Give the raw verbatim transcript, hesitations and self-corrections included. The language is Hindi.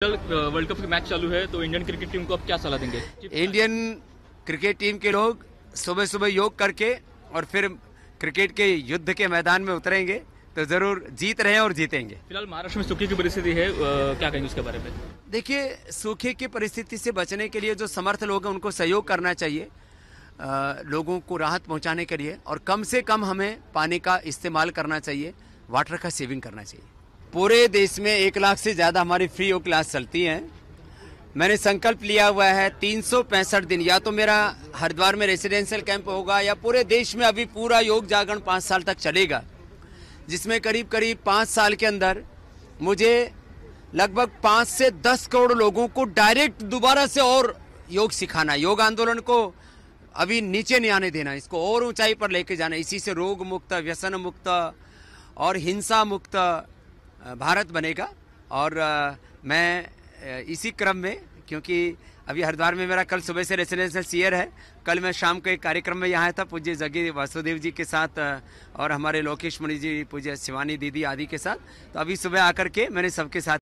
वर्ल्ड कप की मैच चालू है तो इंडियन क्रिकेट टीम को आप क्या सलाह देंगे? इंडियन क्रिकेट टीम के लोग सुबह सुबह योग करके और फिर क्रिकेट के युद्ध के मैदान में उतरेंगे तो जरूर जीत रहे हैं और जीतेंगे। फिलहाल महाराष्ट्र में सूखे की परिस्थिति है, आ, क्या कहेंगे उसके बारे में? देखिए, सूखे की परिस्थिति से बचने के लिए जो समर्थ लोग हैं उनको सहयोग करना चाहिए, आ, लोगों को राहत पहुंचाने के लिए, और कम से कम हमें पानी का इस्तेमाल करना चाहिए, वाटर का सेविंग करना चाहिए। पूरे देश में एक लाख से ज़्यादा हमारी फ्री योग क्लास चलती हैं। मैंने संकल्प लिया हुआ है तीन सौ पैंसठ दिन या तो मेरा हरिद्वार में रेसिडेंशियल कैंप होगा या पूरे देश में अभी पूरा योग जागरण पाँच साल तक चलेगा, जिसमें करीब करीब पाँच साल के अंदर मुझे लगभग पाँच से दस करोड़ लोगों को डायरेक्ट दोबारा से और योग सिखाना, योग आंदोलन को अभी नीचे नहीं आने देना, इसको और ऊंचाई पर लेके जाना। इसी से रोग मुक्त, व्यसन मुक्त और हिंसा मुक्त भारत बनेगा। और मैं इसी क्रम में, क्योंकि अभी हरिद्वार में मेरा कल सुबह से रेसिडेंशियल सीयर है, कल मैं शाम को एक कार्यक्रम में यहाँ आया था पूज्य जगी वासुदेव जी के साथ और हमारे लोकेश मणि जी, पूज्य शिवानी दीदी आदि के साथ। तो अभी सुबह आकर के मैंने सबके साथ